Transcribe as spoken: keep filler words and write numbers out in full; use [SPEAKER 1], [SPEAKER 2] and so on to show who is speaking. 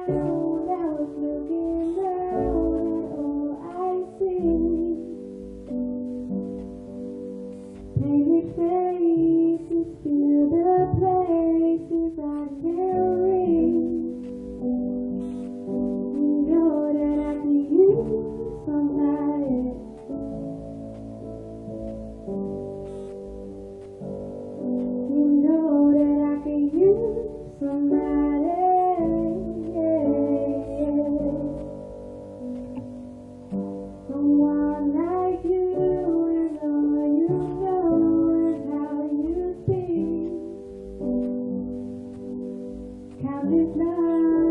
[SPEAKER 1] around, I was looking down, and all I see painted faces, fill the places I can't reach. You know that I could use somebody. You know that I could use somebody. Someone like you, and all you know is how you speak. Countless love.